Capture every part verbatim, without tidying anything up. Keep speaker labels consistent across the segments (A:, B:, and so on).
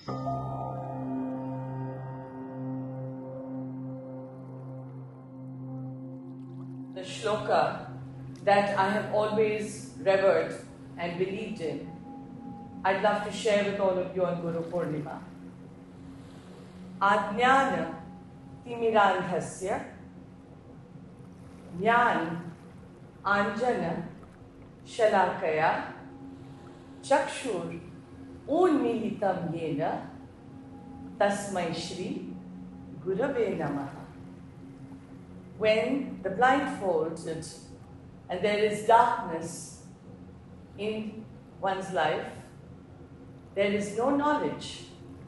A: The shloka that I have always revered and believed in, I'd love to share with all of you on Guru Purnima. Ajnana timirandhasya jnana anjana shalakaya chakshur unmilitam yena tasmai shri gurave namaha. When the blindfolded and there is darkness in one's life, there is no knowledge.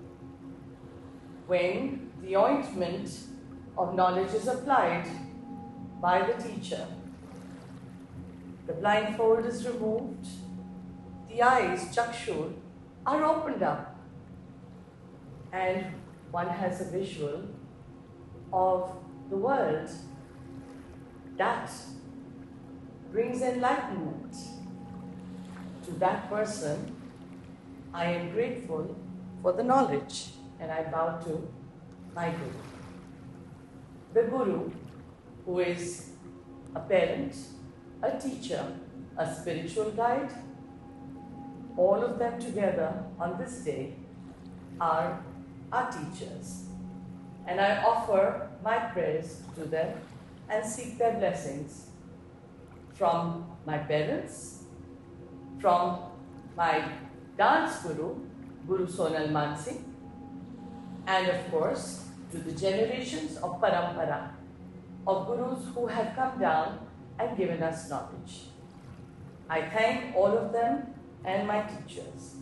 A: When the ointment of knowledge is applied by the teacher, the blindfold is removed, the eyes, chakshur, are opened up, and one has a visual of the world. That brings enlightenment. To that person, I am grateful for the knowledge, and I bow to my Guru. The Guru, who is a parent, a teacher, a spiritual guide, all of them together on this day are our teachers. And I offer my prayers to them and seek their blessings from my parents, from my dance guru, Guru Sonal Mansi, and of course to the generations of parampara, of gurus who have come down and given us knowledge. I thank all of them and my teachers.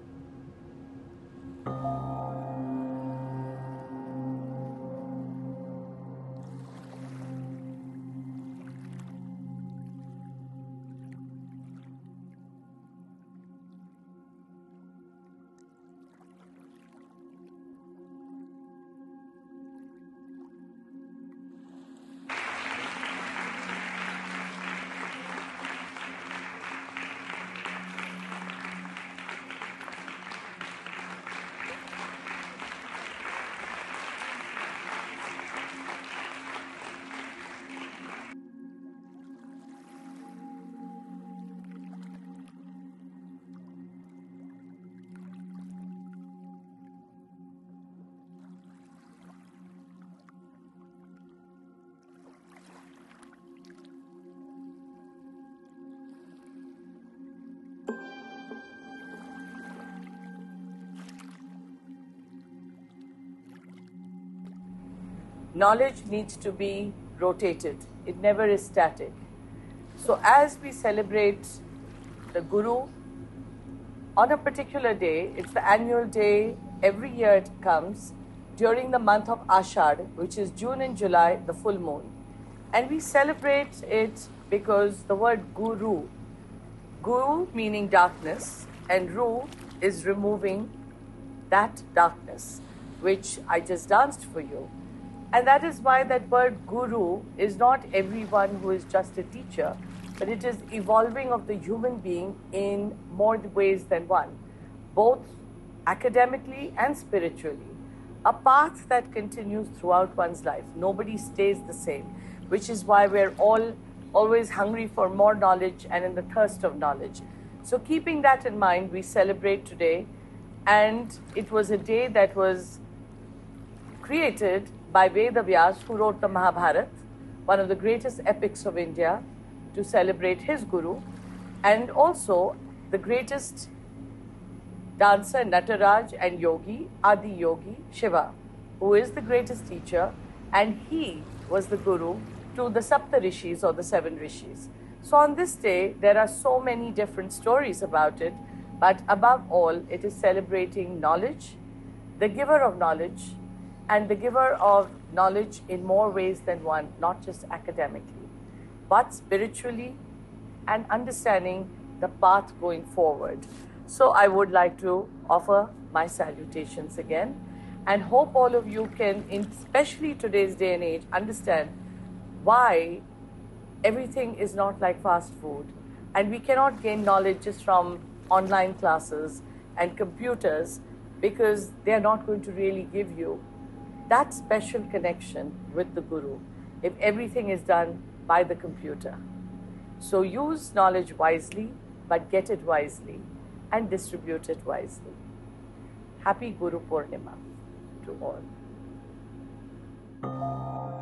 A: Knowledge needs to be rotated. It never is static. So as we celebrate the Guru on a particular day, it's the annual day, every year it comes, during the month of Ashad, which is June and July, the full moon. And we celebrate it because the word Guru, Guru meaning darkness, and Ru is removing that darkness, which I just danced for you. And that is why that word Guru is not everyone who is just a teacher, but it is evolving of the human being in more ways than one, both academically and spiritually. A path that continues throughout one's life. Nobody stays the same, which is why we're all always hungry for more knowledge and in the thirst of knowledge. So keeping that in mind, we celebrate today, and it was a day that was created by Veda Vyas, who wrote the Mahabharata, one of the greatest epics of India, to celebrate his Guru, and also the greatest dancer, Nataraj, and yogi, Adi Yogi, Shiva, who is the greatest teacher, and he was the Guru to the Sapta Rishis or the seven Rishis. So on this day, there are so many different stories about it, but above all, it is celebrating knowledge, the giver of knowledge, and the giver of knowledge in more ways than one, not just academically, but spiritually and understanding the path going forward. So I would like to offer my salutations again and hope all of you can, in especially today's day and age, understand why everything is not like fast food, and we cannot gain knowledge just from online classes and computers. because they are not going to really give you that special connection with the Guru if everything is done by the computer. So use knowledge wisely, but get it wisely and distribute it wisely. Happy Guru Purnima to all.